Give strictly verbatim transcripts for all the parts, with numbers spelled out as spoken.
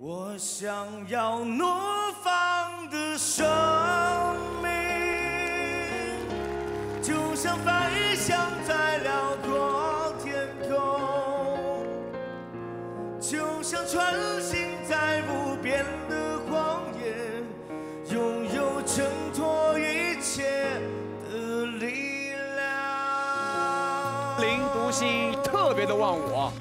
我想要怒放的生命，就像飞翔在辽阔天空，就像穿行在无边的荒野，拥有挣脱一切的力量。 林读心特别的忘我。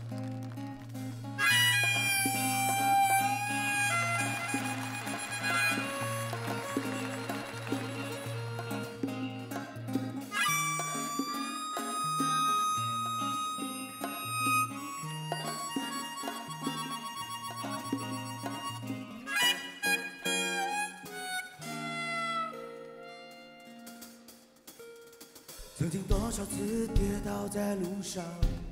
曾经多少次跌倒在路上，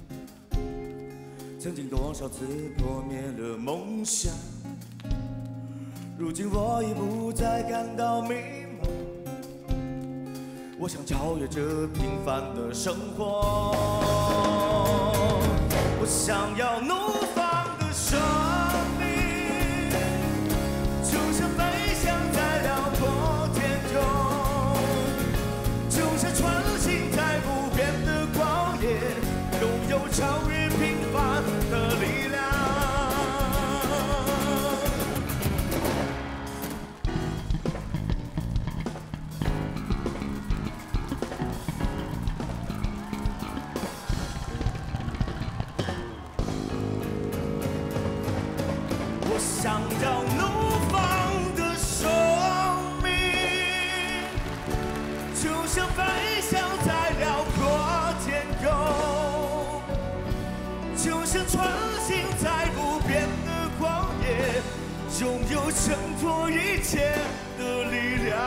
曾经多少次破灭了梦想。如今我已不再感到迷茫，我想超越这平凡的生活。我想要怒放的生命，就像飞翔在辽阔天空，就像穿。 拥有超越平凡的力量。我想要怒放的生命，就像飞翔在辽阔天空。 就像穿行在无边的旷野，拥有挣脱一切的力量。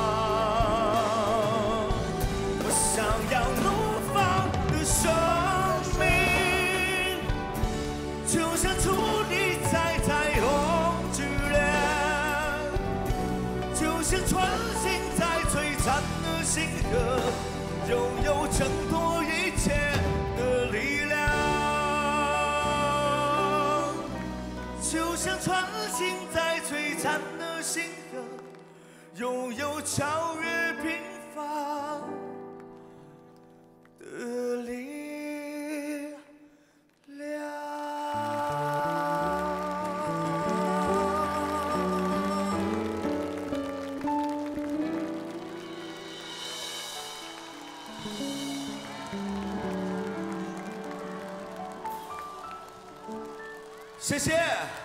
我想要怒放的生命，就像矗立在彩虹之巅，就像穿行在璀璨的星河，拥有挣脱一切的力量。 就像穿行在璀璨的星河，拥有超越平凡的力量。谢谢。